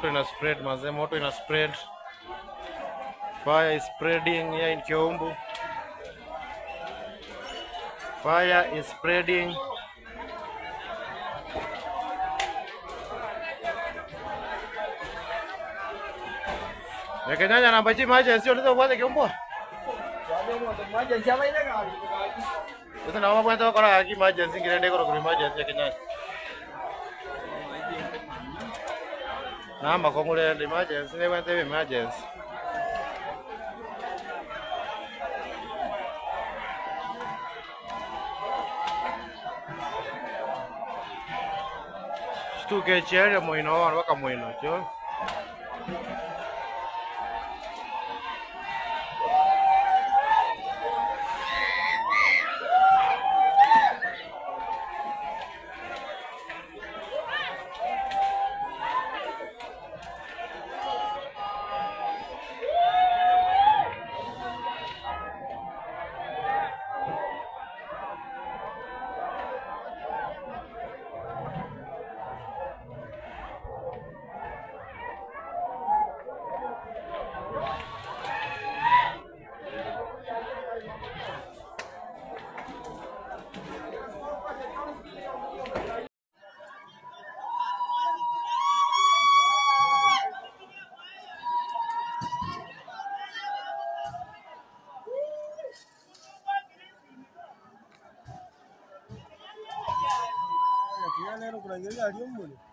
Moto ina spread mazee, moto ina spread. Fire is spreading here in Keumbu. Fire is spreading. Kenyanya namba chi emergency ulizo kwa Keumbu. Sasa na mama kwenda kwa haki emergency ngirende kwa emergency Kenyanya. Namba kwa ngule emergency ne wente emergency. Stuke chere moino waka moino cho. Neno kuna ngeli aliyombole.